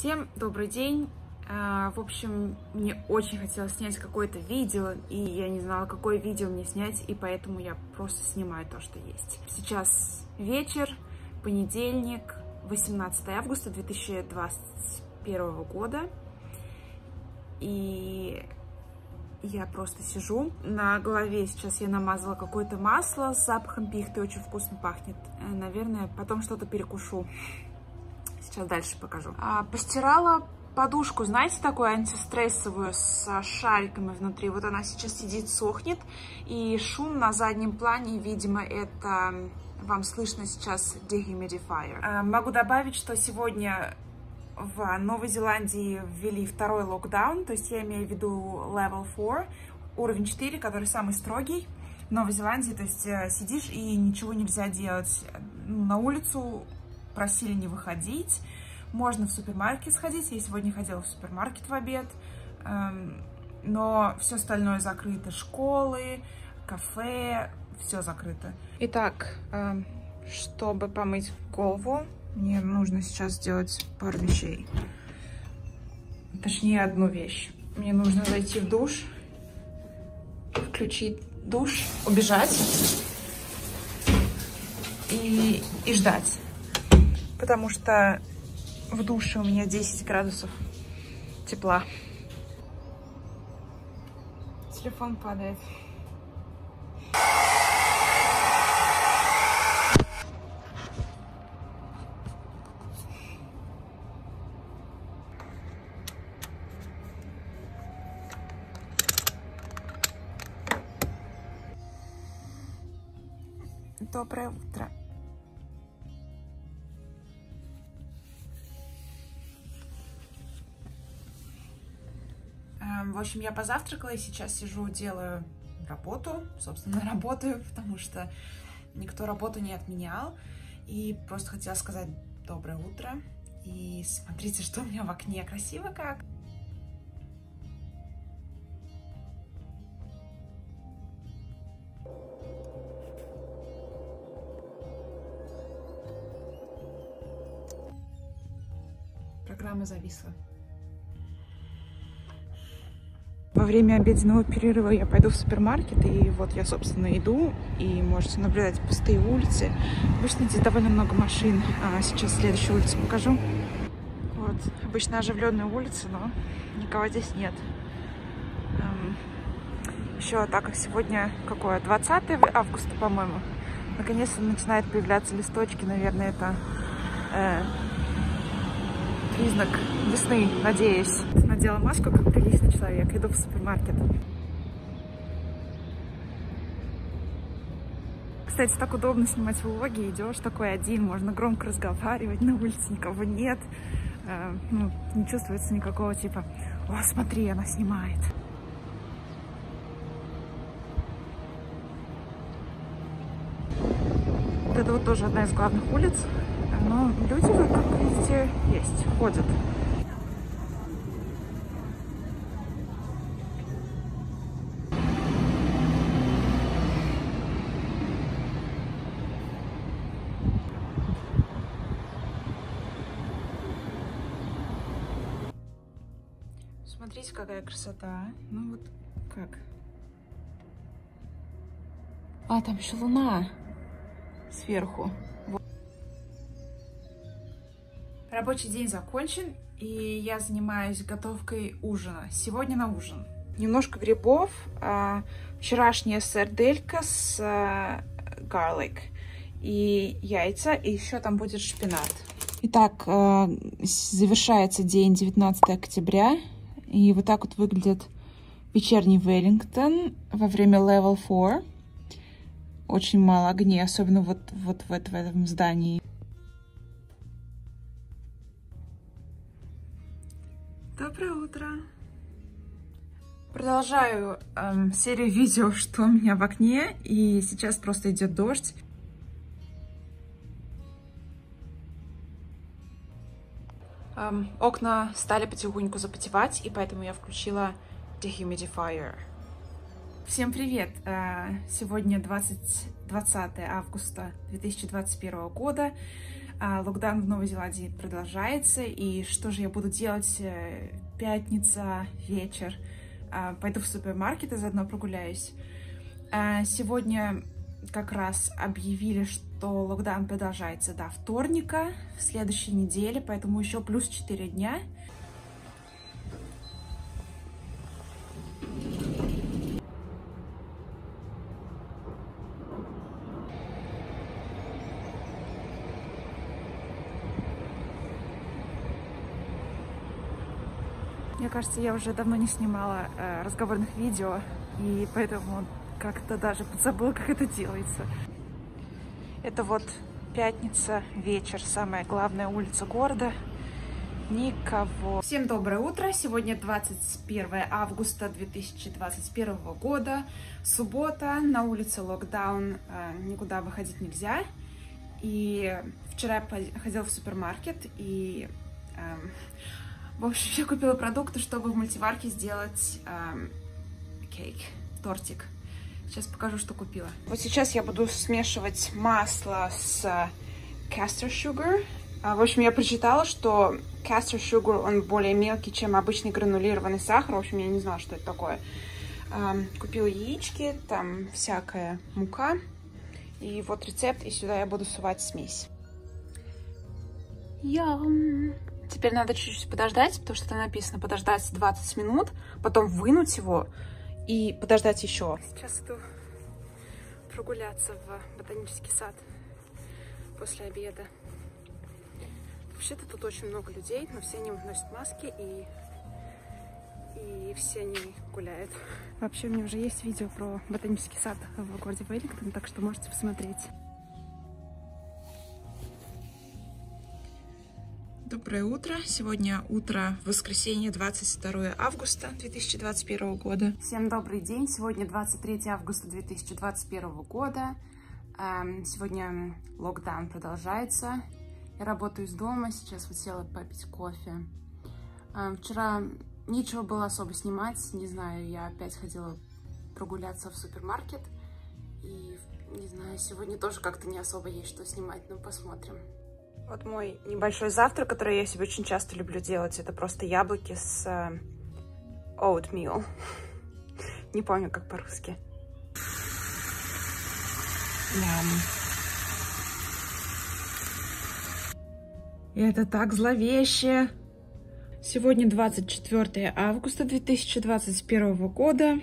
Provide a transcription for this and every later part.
Всем добрый день. В общем, мне очень хотелось снять какое-то видео, и я не знала, какое видео мне снять, и поэтому я просто снимаю то, что есть. Сейчас вечер, понедельник, 18 августа 2021 года, и я просто сижу. На голове сейчас я намазала какое-то масло с запахом пихты, очень вкусно пахнет. Наверное, потом что-то перекушу. Сейчас дальше покажу. Постирала подушку, знаете, такую антистрессовую с шариками внутри. Вот она сейчас сидит, сохнет. И шум на заднем плане, видимо, это вам слышно сейчас dehumidifier. Могу добавить, что сегодня в Новой Зеландии ввели второй локдаун, то есть я имею в виду level 4, уровень 4, который самый строгий в Новой Зеландии. То есть сидишь и ничего нельзя делать. На улицу просили не выходить. Можно в супермаркет сходить. Я сегодня ходила в супермаркет в обед. Но все остальное закрыто. Школы, кафе, все закрыто. Итак, чтобы помыть голову, мне нужно сейчас сделать пару вещей. Точнее, одну вещь. Мне нужно зайти в душ, включить душ, убежать и ждать. Потому что в душе у меня 10 градусов тепла. Телефон падает. Доброе утро. В общем, я позавтракала и сейчас сижу, делаю работу, собственно, работаю, потому что никто работу не отменял. И просто хотела сказать доброе утро. И смотрите, что у меня в окне. Красиво как. Программа зависла. Во время обеденного перерыва я пойду в супермаркет, и вот я, собственно, иду, и можете наблюдать пустые улицы. Обычно здесь довольно много машин, а сейчас следующую улицу покажу. Вот, обычно оживленные улицы, но никого здесь нет. Еще так как сегодня, какое, 20 августа, по-моему, наконец-то начинают появляться листочки, наверное, это признак весны, надеюсь. Надела маску, как приличный человек. Иду в супермаркет. Кстати, так удобно снимать влоги. Идешь такой один, можно громко разговаривать, на улице никого нет. Не чувствуется никакого типа: «О, смотри, она снимает». Вот это вот тоже одна из главных улиц. Но люди, как видите, есть, ходят. Смотрите, какая красота. Ну вот как. А, там еще луна сверху. Вот. Рабочий день закончен, и я занимаюсь готовкой ужина. Сегодня на ужин немножко грибов, вчерашняя сарделька с garlic и яйца, и еще там будет шпинат. Итак, завершается день 19 октября, и вот так вот выглядит вечерний Веллингтон во время level 4. Очень мало огней, особенно вот в этом здании. Доброе утро! Продолжаю серию видео, что у меня в окне, и сейчас просто идет дождь. Окна стали потихоньку запотевать, и поэтому я включила dehumidifier. Всем привет! Сегодня 20 августа 2021 года. Локдаун в Новой Зеландии продолжается, и что же я буду делать? Пятница, вечер. Пойду в супермаркет и заодно прогуляюсь. Сегодня как раз объявили, что локдаун продолжается до вторника в следующей неделе, поэтому еще плюс 4 дня. Мне кажется, я уже давно не снимала разговорных видео, и поэтому как-то даже подзабыла, как это делается. Это вот пятница, вечер, самая главная улица города. Никого. Всем доброе утро. Сегодня 21 августа 2021 года. Суббота, на улице локдаун, никуда выходить нельзя. И вчера я ходила в супермаркет и... в общем, я купила продукты, чтобы в мультиварке сделать тортик. Сейчас покажу, что купила. Вот сейчас я буду смешивать масло с castor sugar. В общем, я прочитала, что castor sugar, он более мелкий, чем обычный гранулированный сахар. В общем, я не знала, что это такое. Купила яички, там всякая мука. И вот рецепт, и сюда я буду сувать смесь. Теперь надо чуть-чуть подождать, потому что там написано подождать 20 минут, потом вынуть его и подождать еще. Сейчас иду прогуляться в ботанический сад после обеда. Вообще-то тут очень много людей, но все они носят маски и все они гуляют. Вообще у меня уже есть видео про ботанический сад в городе Веллингтон, так что можете посмотреть. Доброе утро! Сегодня утро воскресенье, 22 августа 2021 года. Всем добрый день! Сегодня 23 августа 2021 года. Сегодня локдаун продолжается. Я работаю из дома, сейчас вот села попить кофе. Вчера нечего было особо снимать, не знаю, я опять ходила прогуляться в супермаркет. И, не знаю, сегодня тоже как-то не особо есть что снимать, но посмотрим. Вот мой небольшой завтрак, который я себе очень часто люблю делать. Это просто яблоки с oatmeal. Не помню, как по-русски. Это так зловеще. Сегодня 24 августа 2021 года.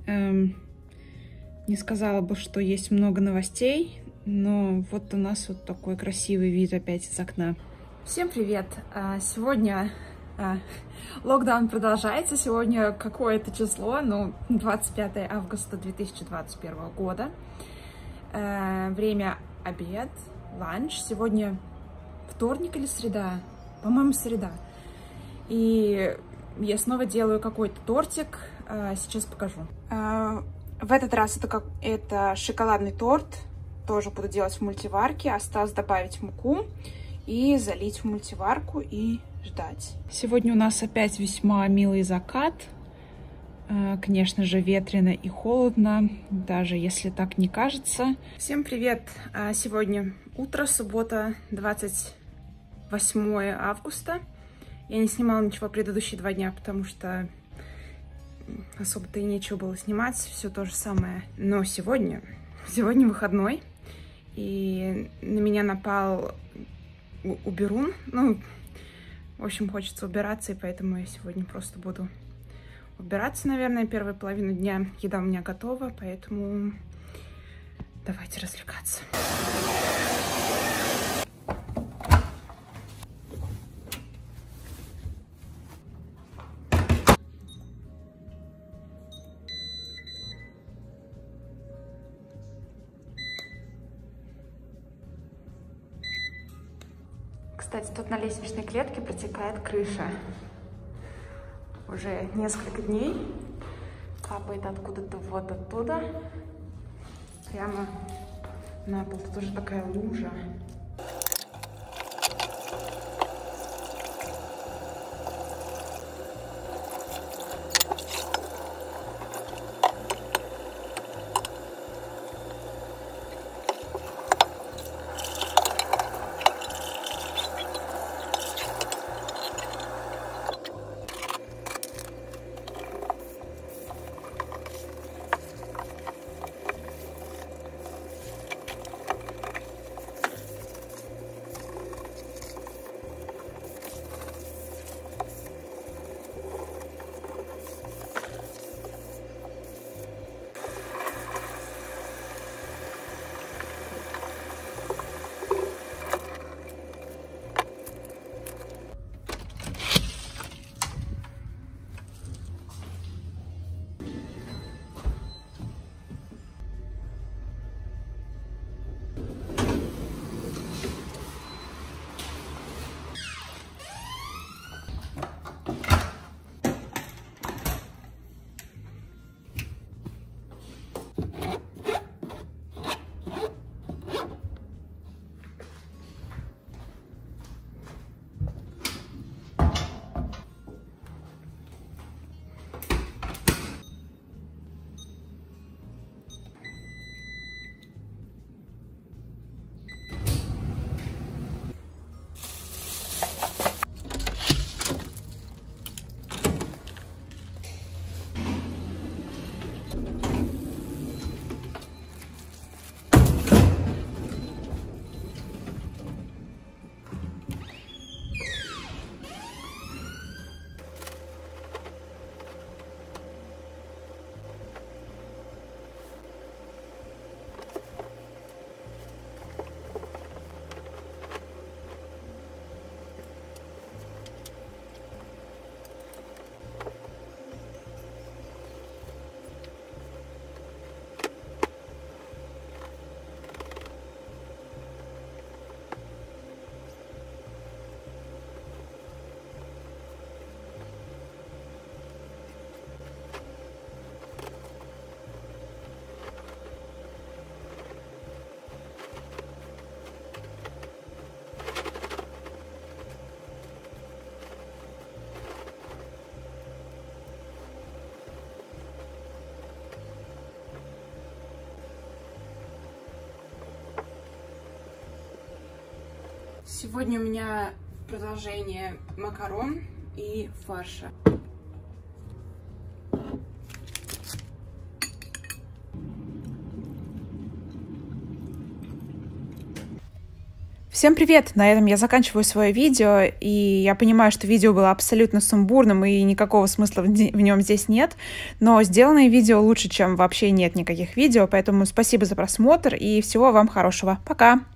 Не сказала бы, что есть много новостей. Но вот у нас вот такой красивый вид опять из окна. Всем привет! Сегодня локдаун продолжается. Сегодня какое-то число, ну, 25 августа 2021 года. Время обед, ланч. Сегодня вторник или среда? По-моему, среда. И я снова делаю какой-то тортик. Сейчас покажу. В этот раз это шоколадный торт. Тоже буду делать в мультиварке. Осталось добавить муку и залить в мультиварку и ждать. Сегодня у нас опять весьма милый закат. Конечно же, ветрено и холодно, даже если так не кажется. Всем привет! Сегодня утро, суббота, 28 августа. Я не снимала ничего предыдущие 2 дня, потому что особо-то и нечего было снимать. Все то же самое. Но сегодня выходной. И на меня напал уберун. Ну, в общем, хочется убираться, и поэтому я сегодня просто буду убираться, наверное, первую половину дня. Еда у меня готова, поэтому давайте развлекаться. Кстати, тут на лестничной клетке протекает крыша. Уже несколько дней. Капает откуда-то вот оттуда. Прямо на пол. Тут уже такая лужа. Сегодня у меня продолжение макарон и фарша. Всем привет! На этом я заканчиваю свое видео, и я понимаю, что видео было абсолютно сумбурным, и никакого смысла в нем здесь нет, но сделанное видео лучше, чем вообще нет никаких видео, поэтому спасибо за просмотр, и всего вам хорошего. Пока!